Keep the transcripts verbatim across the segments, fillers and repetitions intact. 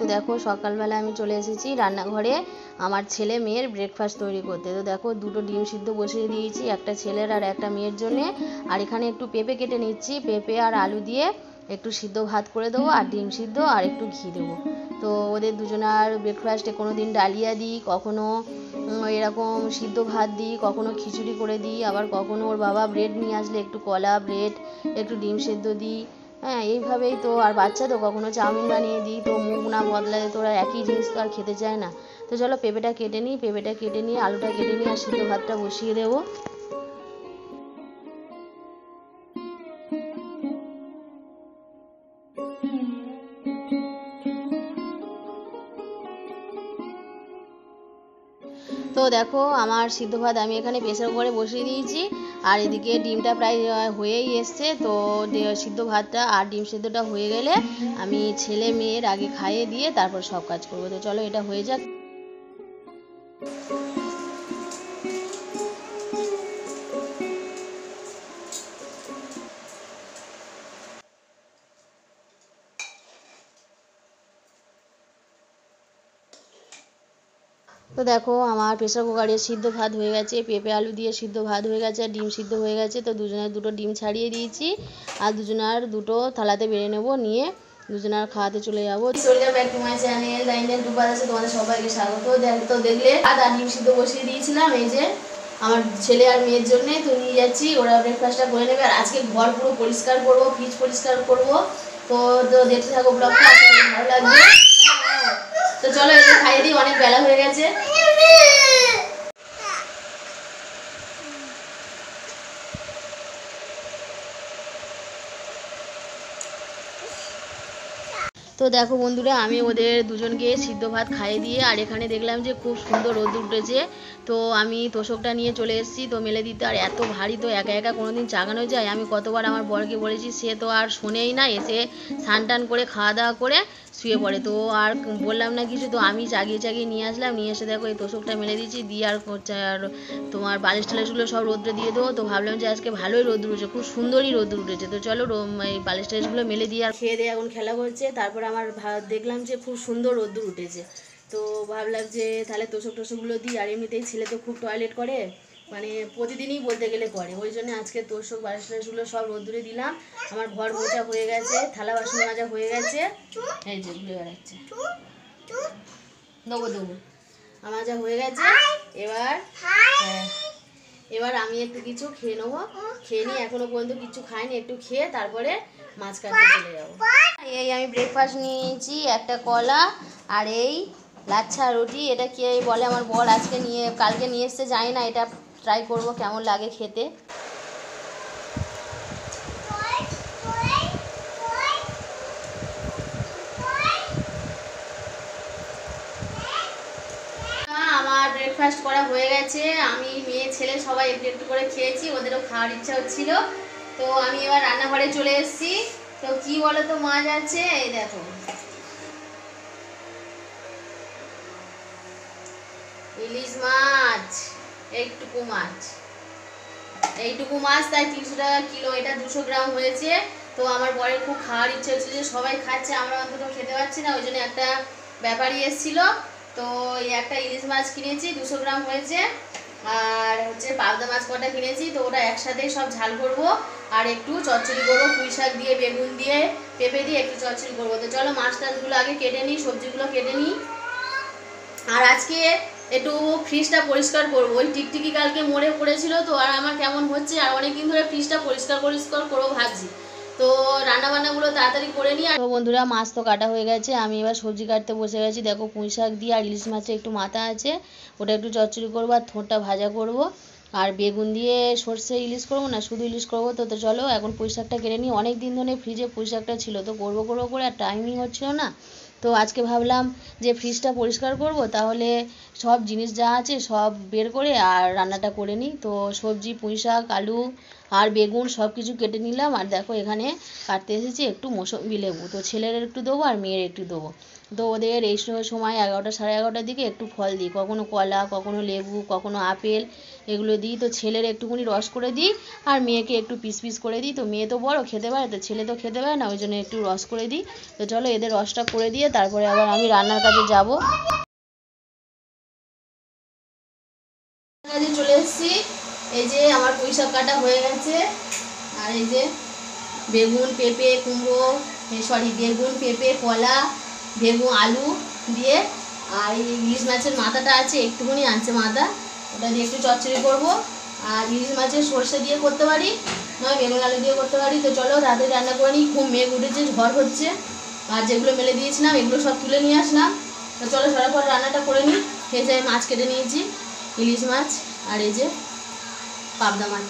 দেখো সকালবেলা আমি চলে এসেছি রান্নাঘরে আমার ছেলে মেয়ের ব্রেকফাস্ট তৈরি করতে। তো দেখো দুটো ডিম সিদ্ধ বসিয়ে দিয়েছি, একটা ছেলের আর একটা মেয়ের জন্যে। আর এখানে একটু পেঁপে কেটে নিচ্ছি, পেঁপে আর আলু দিয়ে একটু সিদ্ধ ভাত করে দেবো, আর ডিম সিদ্ধ আর একটু ঘি দেবো। তো ওদের দুজনার ব্রেকফাস্টে কোনো দিন ডালিয়া দিই, কখনো এরকম সিদ্ধ ভাত দিই, কখনো খিচুড়ি করে দিই, আবার কখনো ওর বাবা ব্রেড নিয়ে আসলে একটু কলা ব্রেড একটু ডিম সিদ্ধ দিই। হ্যাঁ, এইভাবেই তো। আর বাচ্চা তো কখনো চাউমিন বানিয়ে দিই, তো মুখ না বদলালে তো ওরা একই জিনিস তো আর খেতে চায় না। তো চলো পেঁপেটা কেটে নিই, পেঁপেটা কেটে নিয়ে আলুটা কেটে নিই আর সিদ্ধ ভাতটা বসিয়ে দেবো। তো দেখো আমার সিদ্ধ ভাত আমি এখানে প্রেসার কুকারে বসিয়ে দিয়েছি, আর এদিকে ডিমটা প্রায় হয়েই এসছে। তো সিদ্ধ ভাতটা আর ডিম সিদ্ধটা হয়ে গেলে আমি ছেলে মেয়ের আগে খাইয়ে দিয়ে তারপর সব কাজ করবো। তো চলো এটা হয়ে যাক। তো দেখো আমার প্রেসার কুকারে সিদ্ধ ভাত হয়ে গেছে, পেঁপে আলু দিয়ে সিদ্ধ ভাত হয়ে গেছে, আর ডিম সিদ্ধ হয়ে গেছে। তো দুজনের দুটো ডিম ছাড়িয়ে দিয়েছি, আর দুজনার দুটো থালাতে বেড়ে নেবো, নিয়ে দুজনার খাওয়াতে চলে যাবো। Welcome back to my channel the Indian টুপার আছে, তোমাদের সবাইকে স্বাগত। তো দেখলে ভাত আর ডিম সিদ্ধ বসিয়ে দিয়েছিলাম এই যে আমার ছেলে আর মেয়ের জন্য। তো নিয়ে যাচ্ছি, ওরা ব্রেকফাস্টটা করে নেবে। আর আজকে ঘর পুরো পরিষ্কার করবো, ফ্রিজ পরিষ্কার করবো। তো তো দেখতে থাকো ব্লগটা, ভালো লাগবে। তো চলো এটা খাইয়ে দিই, অনেক বেলা হয়ে গেছে। তো দেখো বন্ধুরা, আমি ওদের দুজনকে সিদ্ধ ভাত খাইয়ে দিয়ে, আর এখানে দেখলাম যে খুব সুন্দর রোদ উঠেছে। তো আমি তোষকটা নিয়ে চলে এসেছি তো মেলে দিতে। আর এত ভারী তো একা একা কোনোদিন চাগানো যায়? আমি কতবার আমার বরকে বলেছি, সে তো আর শোনেই না, এসে স্নান টান করে খাওয়া দাওয়া করে শুয়ে পড়ে। তো আর বললাম না কিছু, তো আমি চাগিয়ে চাগিয়ে নিয়ে আসলাম, নিয়ে এসে দেখো এই তোষকটা মেলে দিয়েছি দিয়ে, আর আর তোমার বালিশ টালিশগুলো সব রোদ্রে দিয়ে দেবো। তো ভাবলাম যে আজকে ভালোই রোদ্র উঠেছে, খুব সুন্দরই রোদ্র উঠেছে। তো চলো এই বালিশ টালিশগুলো মেলে দিয়ে আর খেয়ে দিয়ে এখন খেলা করছে। তারপর আমার দেখলাম যে খুব সুন্দর রোদ্র উঠেছে, তো ভাবলাম যে তাহলে তোষক টোষকগুলো দিই। আর এমনিতেই ছেলে তো খুব টয়লেট করে, মানে প্রতিদিনই বলতে গেলে করে, ওই জন্য আজকে তোষক বালিশ টালিশগুলো সব রোদ্দুরে দিলাম। আমার ঘর মোছা হয়ে গেছে, থালা বাসন মাজা হয়ে গেছে, এই যে ঘুরে বেড়াচ্ছে, দেবো দেবো আমার যা হয়ে গেছে। এবার হ্যাঁ, এবার আমি একটু কিছু খেয়ে নেবো, খেয়ে নিই, এখনো পর্যন্ত কিছু খাইনি, একটু খেয়ে তারপরে মাছ কাটতে চলে যাবো। এই আমি ব্রেকফাস্ট নিয়েছি, একটা কলা আর এই লাচ্ছা রুটি। এটা কে বলে আমার বর আজকে নিয়ে কালকে নিয়ে এসছে, জানি না, এটা ট্রাই করব কেমন লাগে খেতে। আমার ব্রেকফাস্ট করা হয়ে গেছে, আমি মেয়ে ছেলে সবাই একটু একটু করে খেয়েছি, ওদেরও খাওয়ার ইচ্ছা হচ্ছিল। তো আমি এবার রান্নাঘরে চলে এসেছি। তো কি বলো তো মাছ আছে, এই দেখো ইলিশ মাছ, এইটুকু মাছ এইটুকু মাছ তাই তিনশো টাকা কিলো, এটা দুশো গ্রাম হয়েছে। তো আমার বরের খুব খাওয়ার ইচ্ছে হচ্ছে, যে সবাই খাচ্ছে আমরা অন্তত খেতে পারছি না, ওই জন্য একটা ব্যাপারী এসেছিল। তো এই একটা ইলিশ মাছ কিনেছি, দুশো গ্রাম হয়েছে। আর হচ্ছে পাবদা মাছ কটা কিনেছি, তো ওটা একসাথেই সব ঝাল করবো, আর একটু চচ্চড়ি করবো, পুঁই শাক দিয়ে বেগুন দিয়ে পেঁপে দিয়ে একটু চচ্চড়ি করবো। তো চলো মাছ টাছগুলো আগে কেটে নিই, সবজিগুলো কেটে নিই। আর আজকে একটু ফ্রিজটা পরিষ্কার করবো, ওই টিকটিকি কালকে মরে পড়েছিল, তো আর আমার কেমন হচ্ছে, আর অনেকদিন ধরে ফ্রিজটা পরিষ্কার পরিষ্কার করবো ভাবছি। তো রান্না বান্নাগুলো তাড়াতাড়ি করে নিই। আর বন্ধুরা মাছ তো কাটা হয়ে গেছে, আমি এবার সবজি কাটতে বসে গেছি। দেখো পুঁই শাক দিয়ে আর ইলিশ মাছের একটু মাথা আছে, ওটা একটু চচ্চড়ি করবো, আর থোঁটটা ভাজা করবো, আর বেগুন দিয়ে সর্ষে ইলিশ করবো না, শুধু ইলিশ করবো। তো তো চলো এখন পুঁই শাকটা কেটে নিই, অনেক দিন ধরে ফ্রিজে পুঁই শাকটা ছিল, তো করবো করবো করে আর টাইমই হচ্ছিল না। তো আজকে ভাবলাম যে ফ্রিজটা পরিষ্কার করব, তাহলে সব জিনিস যা আছে সব বের করে আর রান্নাটা করে নিই। তো সবজি পুঁই শাক আলু আর বেগুন সব কিছু কেটে নিলাম। আর দেখো এখানে কাটতে এসেছি একটু মৌসুমি লেবু, তো ছেলের একটু দেবো আর মেয়ের একটু দেবো। তো ওদের এই সময় এগারোটা সাড়ে এগারোটার দিকে একটু ফল দিই, কখনো কলা, কখনো লেবু, কখনো আপেল, এগুলো দিই। তো ছেলের একটুখানি রস করে দিই, আর মেয়েকে একটু পিস পিস করে দিই। তো মেয়ে তো বড় খেতে পারে, তো ছেলে তো খেতে পারে না, ওই জন্য একটু রস করে দিই। তো চলো এদের রসটা করে দিয়ে তারপরে আবার আমি রান্নার কাজে যাব। কাজে চলে এসেছি। এই যে আমার পুঁই শাক কাটা হয়ে গেছে, আর এই যে বেগুন পেঁপে কুমড়ো সরি বেগুন পেঁপে কলা বেগুন আলু দিয়ে, আর এই ইলিশ মাছের মাথাটা আছে একটুখানি আনছে মাথা, ওটা দিয়ে একটু চচ্চড়ি করবো। আর ইলিশ মাছের সর্ষে দিয়ে করতে পারি, নয় বেগুন আলু দিয়ে করতে পারি। তো চলো রাতে রান্না করে নিই, খুব মেঘ উঠেছে, ঝড় হচ্ছে, আর যেগুলো মেলে দিয়েছিলাম এগুলো সব তুলে নিয়ে আসলাম। তো চলো সরাসরি রান্নাটা করে নিই। খেয়ে যাই, মাছ কেটে নিয়েছি, ইলিশ মাছ আর এই যে পাবদা মাছ।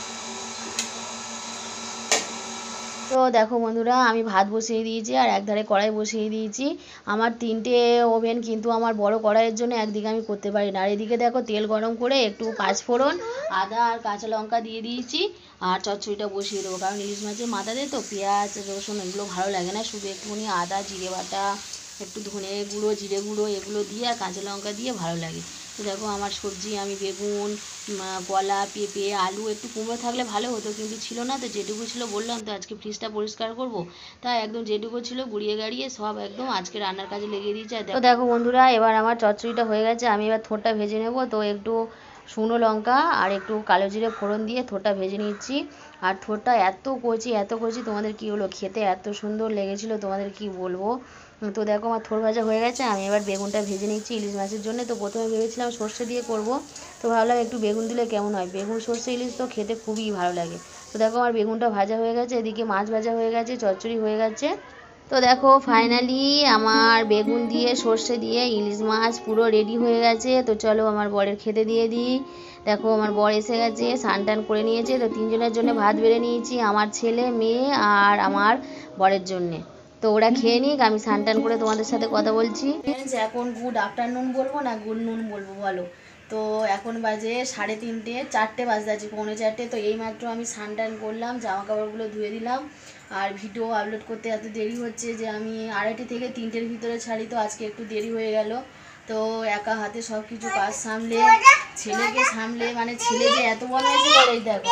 তো দেখো বন্ধুরা, আমি ভাত বসিয়ে দিয়েছি আর একধারে কড়াই বসিয়ে দিয়েছি। আমার তিনটে ওভেন, কিন্তু আমার বড় কড়াইয়ের জন্য একদিকে আমি করতে পারি না। আর এদিকে দেখো তেল গরম করে একটু পাঁচফোড়ন আদা আর কাঁচা লঙ্কা দিয়ে দিয়েছি, আর চচ্চড়িটা বসিয়ে দেবো। কারণ ইলিশ মাছের মাথাতে তো পেঁয়াজ রসুন এগুলো ভালো লাগে না, শুধু একটুখানি আদা জিরে বাটা একটু ধনে গুঁড়ো জিরে গুঁড়ো এগুলো দিয়ে আর কাঁচা লঙ্কা দিয়ে ভালো লাগে। তো দেখো আমার সবজি আমি বেগুন কলা পেঁপে আলু একটু কুমড়ো থাকলে ভালো হতো, কিন্তু ছিল না। তো যেটুকু ছিল বললাম তো আজকে ফ্রিজটা পরিষ্কার করব, তাই একদম যেটুকু ছিল গুড়িয়ে গাড়িয়ে সব একদম আজকে রান্নার কাজে লেগে দিয়েছে। তো দেখো বন্ধুরা, এবার আমার চচ্চড়িটা হয়ে গেছে, আমি এবার থোড়টা ভেজে নেব। তো একটু শুকনো লঙ্কা আর একটু কালো জিরে ফোড়ন দিয়ে থোড়টা ভেজে নিচ্ছি। আর থোড়টা এত কচি এত কচি, তোমাদের কি হলো, খেতে এত সুন্দর লেগেছিল তোমাদের কি বলবো। তো দেখো আমার থোড় ভাজা হয়ে গেছে, আমি এবার বেগুনটা ভেজে নিচ্ছি ইলিশ মাছের জন্য। তো প্রথমে ভেবেছিলাম সর্ষে দিয়ে করব, তো ভাবলাম একটু বেগুন দিলে কেমন হয়, বেগুন সর্ষে ইলিশ তো খেতে খুবই ভালো লাগে। তো দেখো আমার বেগুনটা ভাজা হয়ে গেছে, এদিকে মাছ ভাজা হয়ে গেছে, চচ্চড়ি হয়ে গেছে। তো দেখো ফাইনালি আমার বেগুন দিয়ে সর্ষে দিয়ে ইলিশ মাছ পুরো রেডি হয়ে গেছে। তো চলো আমার বরের খেতে দিয়ে দিই। দেখো আমার বর এসে গেছে, স্নান টান করে নিয়েছে। তো তিনজনের জন্য ভাত বেড়ে নিয়েছি, আমার ছেলে মেয়ে আর আমার বরের জন্যে। তো ওরা খেয়ে নিক, আমি স্নান টান করে তোমাদের সাথে কথা বলছি। এখন গুড আফটারনুন বলবো না গুড নুন বলবো বলো? তো এখন বাজে সাড়ে তিনটে চারটে বাজতে আছে পৌনে চারটে। তো এইমাত্র আমি স্নান টান করলাম, জামা কাপড়গুলো ধুয়ে দিলাম। আর ভিডিও আপলোড করতে এত দেরি হচ্ছে যে আমি আড়াইটে থেকে তিনটের ভিতরে ছাড়ি, তো আজকে একটু দেরি হয়ে গেল। তো একা হাতে সব কিছু কাজ সামলে ছেলেকে সামলে, মানে ছেলে যে এত বদমাইশি করে, এই দেখো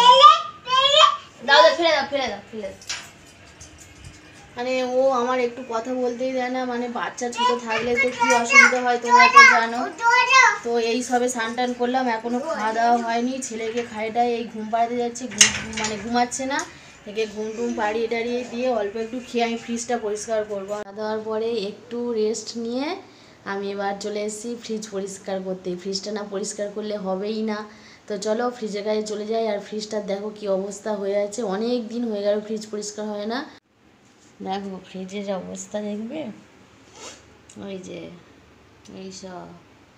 দাও দাও ফেলে দাও ফেলে দাও ফেলে দাও মানে ও আমার একটু কথা বলতেই দেয় না। মানে বাচ্চা ছোট থাকলে তো কি অসুবিধা হয় তোমরা তো জানো। তো এই সবে স্নান টান করলাম, এখনো খাওয়া দাওয়া হয়নি। ছেলেকে খাইটাই এই ঘুম পাড়াতে যাচ্ছি, ঘুম মানে ঘুমাচ্ছে না, থেকে ঘুম টুম পাড়িয়ে টাড়িয়ে দিয়ে অল্প একটু খেয়ে আমি ফ্রিজটা পরিষ্কার করবো। খাওয়া দাওয়ার পরে একটু রেস্ট নিয়ে আমি এবার চলে এসেছি ফ্রিজ পরিষ্কার করতে। ফ্রিজটা না পরিষ্কার করলে হবেই না। তো চলো ফ্রিজের কাছে চলে যাই। আর ফ্রিজটার দেখো কি অবস্থা হয়ে আছে, অনেক দিন হয়ে গেল ফ্রিজ পরিষ্কার হয় না। দেখো ফ্রিজের অবস্থা দেখবে, ওই যে এইসব,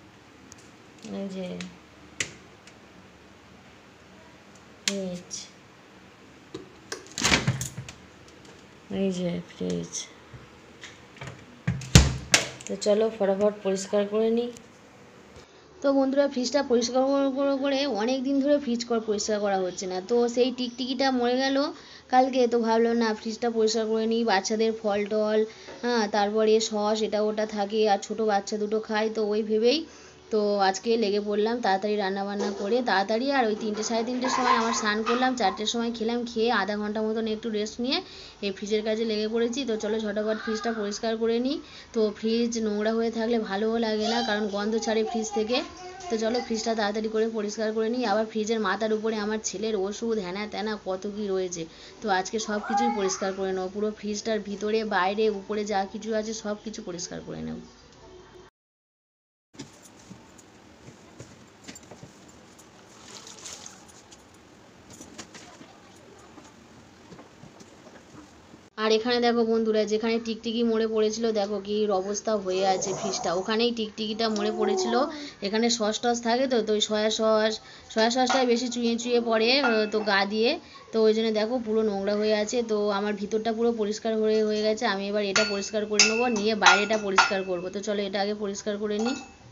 এই যে ফ্রিজ, এই যে ফ্রিজ। তো চলো ফটাফট পরিষ্কার করে নিই। তো বন্ধুরা ফ্রিজটা পরিষ্কার করে করে অনেক দিন ধরে ফ্রিজ পরিষ্কার করা হচ্ছে না। তো সেই টিকটিকিটা মরে গেল কালকে, তো ভাবলাম না ফ্রিজটা পরিষ্কার করে নিই। বাচ্চাদের ফল টল, হ্যাঁ তারপরে সস এটা ওটা থাকে, আর ছোটো বাচ্চা দুটো খায়, তো ওই ভেবেই তো আজকে লেগে পড়লাম তাড়াতাড়ি রান্নাবান্না করে তাড়াতাড়ি। আর ওই তিনটে সাড়ে তিনটের সময় আমার স্নান করলাম, চারটের সময় খেলাম, খেয়ে আধা ঘন্টা মতন একটু রেস্ট নিয়ে এই ফ্রিজের কাজে লেগে পড়েছি। তো চলো ঝটাফট ফ্রিজটা পরিষ্কার করে নিই। তো ফ্রিজ নোংরা হয়ে থাকলে ভালোও লাগে না, কারণ গন্ধ ছাড়ে ফ্রিজ থেকে। তো চলো ফ্রিজটা তাড়াতাড়ি করে পরিষ্কার করে নিই। আবার ফ্রিজের মাথার উপরে আমার ছেলের ওষুধ হ্যানা ত্যানা কত কী রয়েছে, তো আজকে সব কিছুই পরিষ্কার করে নেবো। পুরো ফ্রিজটার ভিতরে বাইরে উপরে যা কিছু আছে সব কিছু পরিষ্কার করে নেব। আর এখানে দেখো বন্ধুরা, যেখানে টিকটিকি মরে পড়েছিল দেখো কি অবস্থা হয়ে আছে ফ্রিজটা, ওখানেই টিকটিকিটা মরে পড়েছিল। এখানে সস টস থাকে, তো তো ওই সয়া সস সয়া সসটাই বেশি চুইয়ে চুইয়ে পড়ে তো গা দিয়ে, তো ওই জন্য দেখো পুরো নোংরা হয়ে আছে। তো আমার ভিতরটা পুরো পরিষ্কার হয়ে হয়ে গেছে, আমি এবার এটা পরিষ্কার করে নেবো, নিয়ে বাইরেটা পরিষ্কার করব। তো চলো এটা আগে পরিষ্কার করে নিই।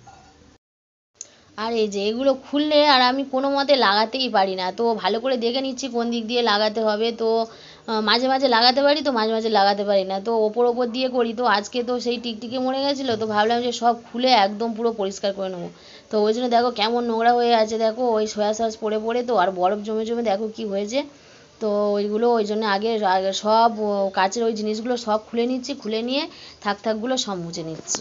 আর এই যে এগুলো খুললে আর আমি কোনো মতে লাগাতেই পারি না, তো ভালো করে দেখে নিচ্ছি কোন দিক দিয়ে লাগাতে হবে। তো মাঝে মাঝে লাগাতে পারি, তো মাঝে মাঝে লাগাতে পারি না, তো ওপর ওপর দিয়ে করি। তো আজকে তো সেই টিকটিকি মরে গেছিলো, তো ভাবলাম যে সব খুলে একদম পুরো পরিষ্কার করে নেবো। তো ওই জন্য দেখো কেমন নোংরা হয়ে আছে, দেখো ওই সয়া সস পড়ে পড়ে, তো আর বরফ জমে জমে দেখো কি হয়েছে। তো ওইগুলো ওই জন্য আগে আগে সব কাচের ওই জিনিসগুলো সব খুলে নিচ্ছি, খুলে নিয়ে থাক থাকগুলো সব মুছে নিচ্ছি।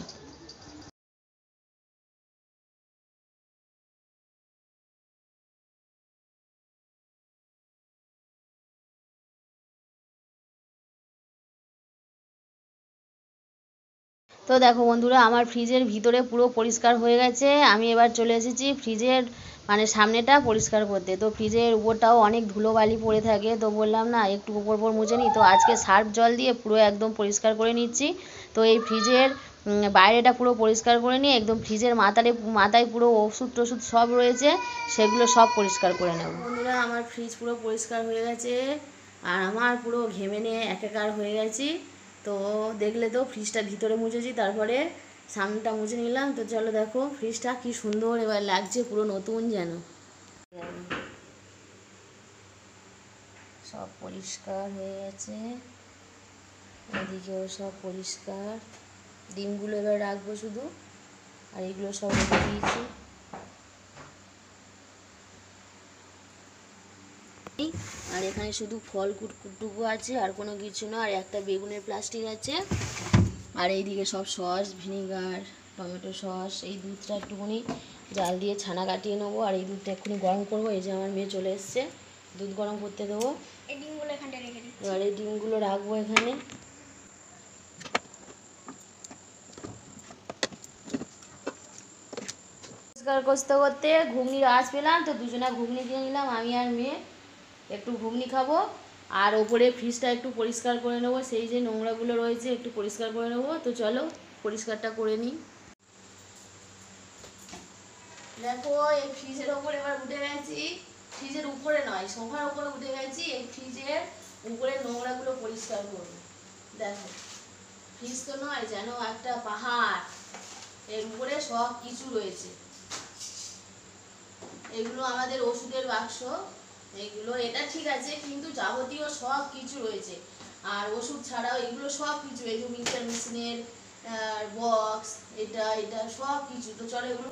তো দেখো বন্ধুরা, আমার ফ্রিজের ভিতরে পুরো পরিষ্কার হয়ে গেছে। আমি এবার চলে এসেছি ফ্রিজের মানে সামনেটা পরিষ্কার করতে। তো ফ্রিজের উপরটাও অনেক ধুলোবালি পড়ে থাকে, তো বললাম না একটু উপর উপর মুছে নিই। তো আজকে সার্ফ জল দিয়ে পুরো একদম পরিষ্কার করে নিচ্ছি। তো এই ফ্রিজের বাইরেটা পুরো পরিষ্কার করে নিয়ে একদম ফ্রিজের মাথায় মাথায় পুরো ওষুধ টষুধ সব রয়েছে, সেগুলো সব পরিষ্কার করে নেব। বন্ধুরা, আমার ফ্রিজ পুরো পরিষ্কার হয়ে গেছে আর আমার পুরো ঘেমে নিয়ে একাকার হয়ে গেছি। তো দেখলে তো ফ্রিজটা ভিতরে মুছেছি, তারপরে সামনেটা মুছে নিলাম। তো চলো দেখো ফ্রিজটা কি সুন্দর এবার লাগছে, পুরো নতুন যেন। সব পরিষ্কার হয়ে গেছে, এদিকেও সব পরিষ্কার। ডিমগুলো এবার রাখবো শুধু, আর এগুলো সব রেখে দিয়েছি। আর এখানে শুধু ফল কুটকুটুকু আছে, আর কোনো কিছু না। আর একটা বেগুনের প্লাস্টিক আছে, আর এইদিকে সব সস, ভিনিগার, টমেটো সস। এই দুধটা একটুখানি জাল দিয়ে ছানা কাটিয়ে নেবো, আর এই দুধটা এক্ষুনি গরম করবো। এই যে আমার মেয়ে চলে এসছে, দুধ গরম করতে দেবো। এই ডিমগুলো এখানটা রেখে দিচ্ছি। এবার এই ডিমগুলো রাখবো এখানে। পরিষ্কার করতে করতে ঘুগনির আঁচ পেলাম, তো দুজনে ঘুগনি দিয়ে নিলাম, আমি আর মেয়ে একটু ঘুগনি খাবো। আর ওপরে ফ্রিজটা একটু পরিষ্কার করে নেবো, সেই যে নোংরাগুলো রয়েছে একটু পরিষ্কার করে নেবো। তো চলো পরিষ্কারটা করে নিই। দেখো এই ফ্রিজের ওপরে এবার উঠে গেছি, ফ্রিজের উপরে নয় সোফার ওপরে উঠে গেছি, এই ফ্রিজের উপরে নোংরাগুলো পরিষ্কার করবো। দেখো ফ্রিজ তো নয়, যেন একটা পাহাড়, এর উপরে সব কিছু রয়েছে। এগুলো আমাদের ওষুধের বাক্স, এগুলো এটা ঠিক আছে, কিন্তু যাবতীয় সব কিছু রয়েছে। আর ওষুধ ছাড়াও এগুলো সব কিছু, এই যে মিক্সার মেশিনের বক্স, এটা এটা সব কিছু। তো চলো এগুলো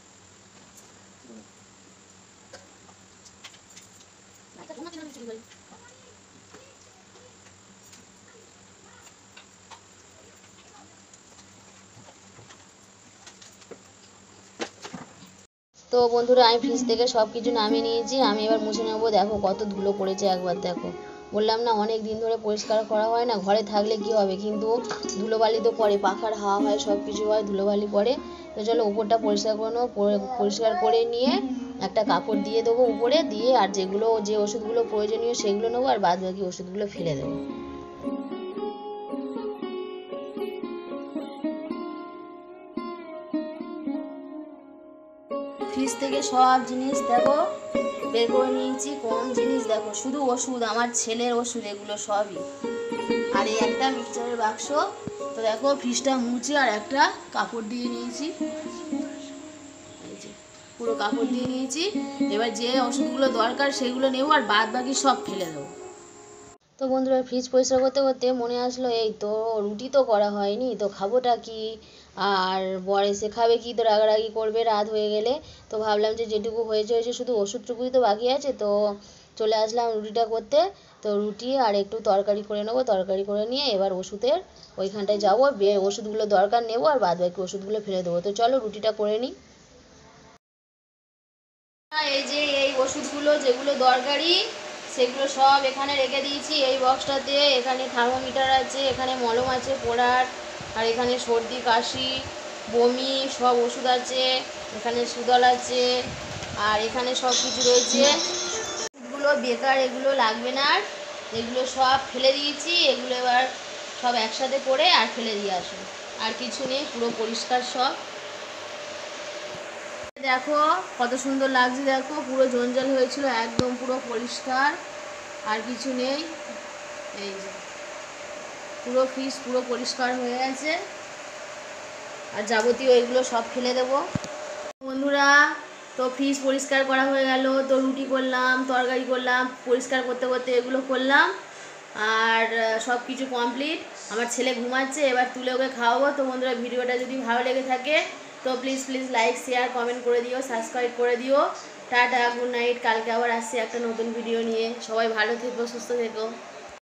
তো বন্ধুরা, আমি ফ্রিজ থেকে সব কিছু নামিয়ে নিয়েছি, আমি এবার মুছে নেবো। দেখো কত ধুলো পড়েছে, একবার দেখো। বললাম না অনেক দিন ধরে পরিষ্কার করা হয় না, ঘরে থাকলে কি হবে, কিন্তু ধুলোবালি তো পড়ে, পাখার হাওয়া হয়, সব কিছু হয়, ধুলোবালি পড়ে। তো চলো উপরটা পরিষ্কার করে নেবো। পরিষ্কার করে নিয়ে একটা কাপড় দিয়ে দেবো উপরে, দিয়ে আর যেগুলো যে ওষুধগুলো প্রয়োজনীয় সেগুলো নেবো, আর বাদ বাকি ওষুধগুলো ফেলে দেবো। ফ্রিজ থেকে সব জিনিস দেখো বের করে নিয়েছি, কোন জিনিস দেখো, শুধু ওষুধ, আমার ছেলের ওষুধ এগুলো সবই। আর এই একটা মিক্সচারের বাক্স। তো দেখো ফ্রিজটা মুছে আর একটা কাপড় দিয়ে নিয়েছি, এই যে পুরো কাপড় দিয়ে নিয়েছি। এবার যে ওষুধগুলো দরকার সেগুলো নেবো, আর বাদ বাকি সব ফেলে দেবো। তো বন্ধুরা, ফ্রিজ পরিষ্কার করতে করতে মনে আসলো, এই তো রুটি তো করা হয়নি, তো খাবোটা কি, আর বর এসে খাবে কি, তো রাগারাগি করবে রাত হয়ে গেলে। তো ভাবলাম যে যেটুকু হয়েছে হয়েছে, শুধু ওষুধটুকুই তো বাকি আছে। তো চলে আসলাম রুটিটা করতে। তো রুটি আর একটু তরকারি করে নেবো, তরকারি করে নিয়ে এবার ওষুধের ওইখানটায় যাবো, ওষুধগুলো দরকার নেবো, আর বাদ বাকি ওষুধগুলো ফেলে দেবো। তো চলো রুটিটা করে নিই। এই যে এই ওষুধগুলো যেগুলো দরকারি সেগুলো সব এখানে রেখে দিয়েছি এই বক্সটাতে। এখানে থার্মোমিটার আছে, এখানে মলম আছে পোড়ার, আর এখানে সর্দি কাশি বমি সব ওষুধ আছে, এখানে সুদল আছে, আর এখানে সব কিছু রয়েছে। ওষুধগুলো বেকার, এগুলো লাগবে না, আর এগুলো সব ফেলে দিয়েছি। এগুলো এবার সব একসাথে করে আর ফেলে দিয়ে আসুন, আর কিছু নেই, পুরো পরিষ্কার সব। দেখো কত সুন্দর লাগছে, দেখো পুরো জঞ্জাল হয়েছিল, একদম পুরো পরিষ্কার, আর কিছু নেই। এই যে পুরো ফ্রিজ পুরো পরিষ্কার হয়ে গেছে, আর যাবতীয় এগুলো সব ফেলে দেবো। বন্ধুরা, তো ফ্রিজ পরিষ্কার করা হয়ে গেল। তো রুটি করলাম, তরকারি করলাম, পরিষ্কার করতে করতে এগুলো করলাম, আর সব কিছু কমপ্লিট। আমার ছেলে ঘুমাচ্ছে, এবার তুলে ওকে খাওয়াবো। তো বন্ধুরা, ভিডিওটা যদি ভালো লেগে থাকে তো please please like share comment করে দিও, সাবস্ক্রাইব করে দিও। Tata, good night. কালকে আবার আসছি একটা নতুন ভিডিও নিয়ে। সবাই ভালো থেকো, সুস্থ থেকো।